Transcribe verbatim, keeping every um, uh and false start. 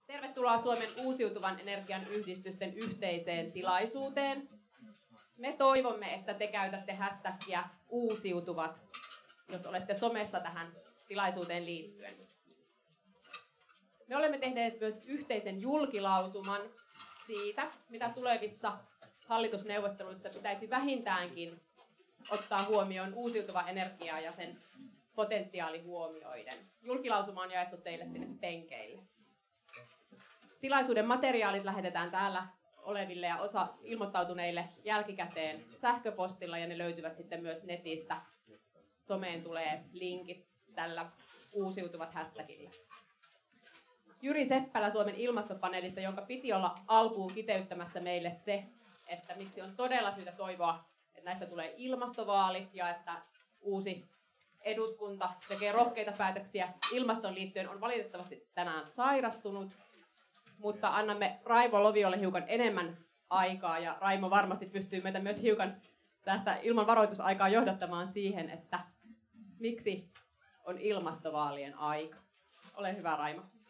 Tervetuloa Suomen uusiutuvan energian yhdistysten yhteiseen tilaisuuteen. Me toivomme, että te käytätte hashtagia uusiutuvat, jos olette somessa tähän tilaisuuteen liittyen. Me olemme tehneet myös yhteisen julkilausuman siitä, mitä tulevissa hallitusneuvotteluissa pitäisi vähintäänkin ottaa huomioon uusiutuva energia ja sen potentiaali huomioiden. Julkilausuma on jaettu teille sinne penkeille. Tilaisuuden materiaalit lähetetään täällä oleville ja osa ilmoittautuneille jälkikäteen sähköpostilla ja ne löytyvät sitten myös netistä. Someen tulee linkit tällä uusiutuvat hashtagilla. Jyri Seppälä Suomen ilmastopaneelista, jonka piti olla alkuun kiteyttämässä meille se, että miksi on todella syytä toivoa, että näistä tulee ilmastovaalit ja että uusi eduskunta tekee rohkeita päätöksiä ilmaston liittyen, on valitettavasti tänään sairastunut, mutta annamme Raimo Loviolle hiukan enemmän aikaa ja Raimo varmasti pystyy meitä myös hiukan tästä ilman varoitusaikaa johdattamaan siihen, että miksi on ilmastovaalien aika. Ole hyvä, Raimo.